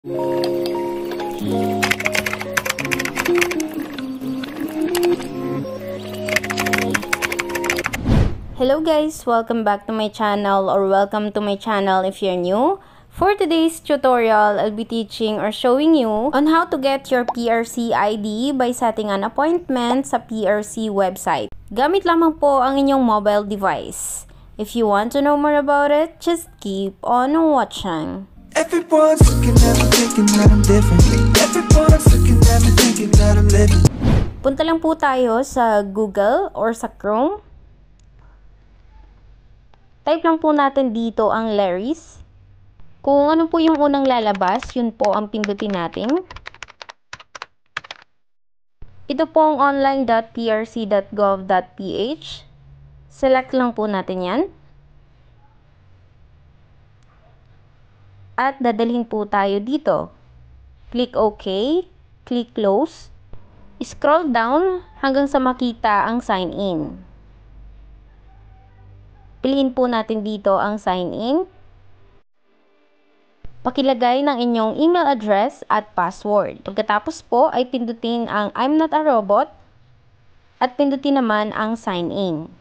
Hello guys! Welcome back to my channel, or welcome to my channel if you're new. For today's tutorial, I'll be teaching or showing you on how to get your PRC ID by setting an appointment sa PRC website. Gamit lamang po ang inyong mobile device. If you want to know more about it, just keep on watching. Everyone's looking at me thinking that I'm different. Everyone's looking at me thinking that I'm living. Punta lang po tayo sa Google or sa Chrome. Type lang po natin dito ang Larry's. Kung ano po yung unang lalabas, yun po ang pindutin natin. Ito po ang online.prc.gov.ph. Select lang po natin yan. At dadalhin po tayo dito. Click OK. Click Close. Scroll down hanggang sa makita ang sign in. Piliin po natin dito ang sign in. Pakilagay ng inyong email address at password. Pagkatapos po ay pindutin ang I'm not a robot at pindutin naman ang sign in.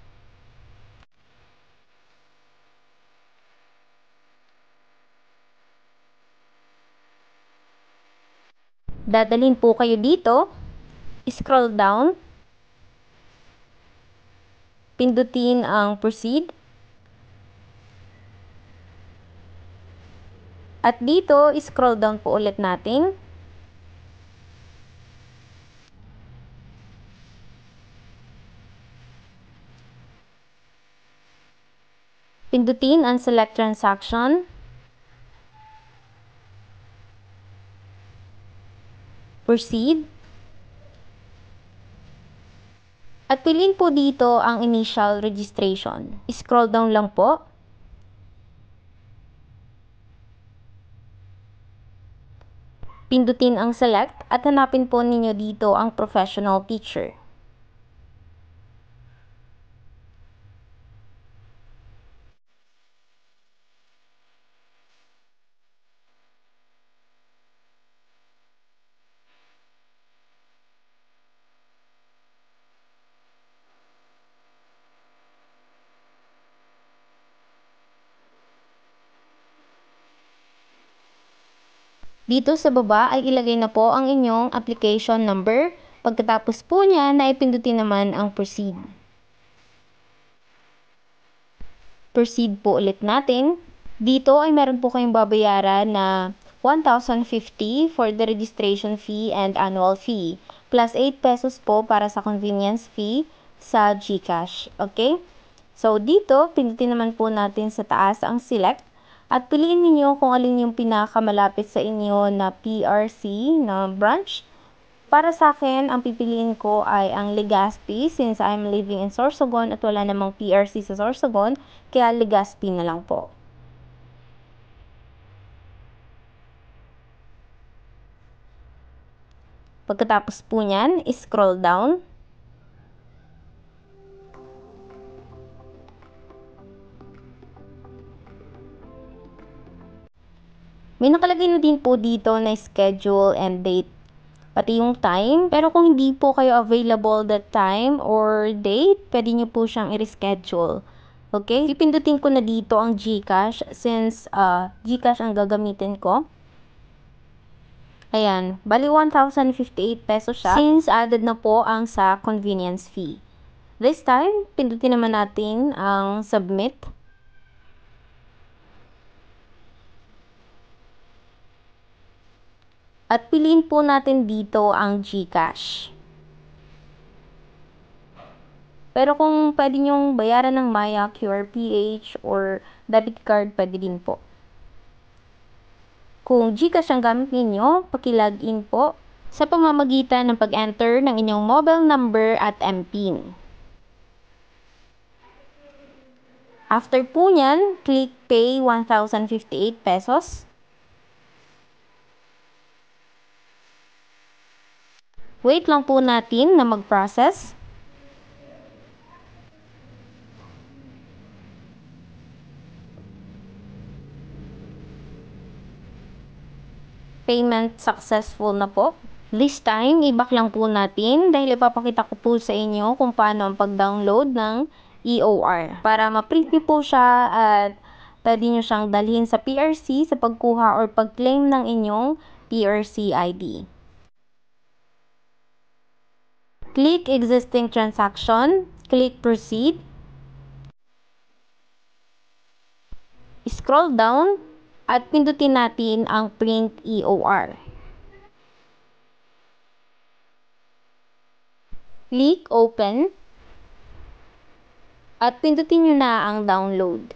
Dadalhin po kayo dito. Scroll down. Pindutin ang proceed. At dito, scroll down po ulit natin. Pindutin ang select transaction. Proceed. At piliin po dito ang initial registration. Scroll down lang po. Pindutin ang select at hanapin po ninyo dito ang professional teacher. Dito sa baba ay ilagay na po ang inyong application number. Pagkatapos po niya, naipindutin naman ang proceed. Proceed po ulit natin. Dito ay meron po kayong babayaran na 1,050 for the registration fee and annual fee. Plus 8 pesos po para sa convenience fee sa GCash. Okay? So dito, pindutin naman po natin sa taas ang select. At piliin niyo kung alin yung pinakamalapit sa inyo na PRC na branch. Para sa akin, ang pipiliin ko ay ang Legazpi since I'm living in Sorsogon at wala namang PRC sa Sorsogon, kaya Legazpi na lang po. Pagkatapos po niyan, scroll down. May nakalagay na din po dito na schedule and date, pati yung time. Pero kung hindi po kayo available that time or date, pwede nyo po siyang i-reschedule. Okay? Pipindutin ko na dito ang GCash since GCash ang gagamitin ko. Ayan, bali 1,058 pesos siya since added na po ang sa convenience fee. This time, pindutin naman natin ang submit. At piliin po natin dito ang GCash. Pero kung pwede nyong bayaran ng Maya, QRPH, or debit card, pwede din po. Kung GCash ang gamit ninyo, paki-login po sa pamamagitan ng pag-enter ng inyong mobile number at MPIN. After po nyan, click Pay 1,058 pesos. Wait lang po natin na mag-process. Payment successful na po. This time, i-back lang po natin dahil ipapakita ko po sa inyo kung paano ang pag-download ng EOR. Para ma-print niyo po siya at pwede nyo siyang dalhin sa PRC sa pagkuha or pag-claim ng inyong PRC ID. Click existing transaction, click proceed. Scroll down at pindutin natin ang print EOR. Click open at pindutin nyo na ang download.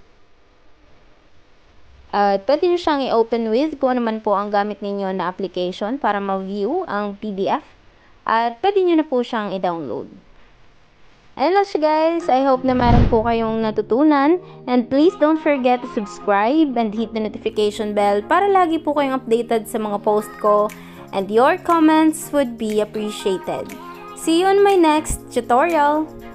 Pwede nyo siyang i-open with kung ano man po ang gamit ninyo na application para ma-view ang PDF at pwede nyo na po siyang i-download. And that's guys, I hope na meron po kayong natutunan and please don't forget to subscribe and hit the notification bell para lagi po kayong updated sa mga post ko and your comments would be appreciated. See you on my next tutorial!